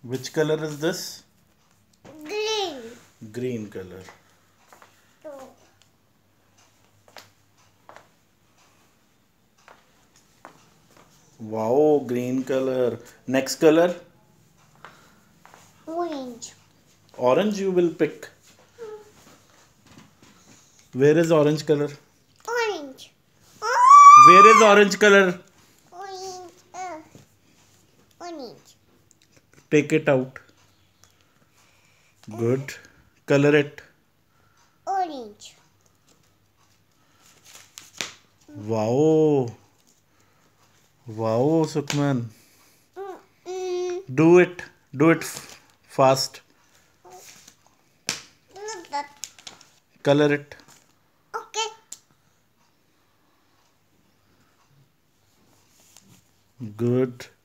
Which color is this? Green. Green color. Wow, green color. Next color? Orange. Orange you will pick. Where is orange color? Orange. Where is orange color? Orange. Orange. Take it out. Good. Color it. Orange. Wow. Wow, Sukhman. Mm-mm. Do it. Do it fast. Look that. Color it. Okay. Good.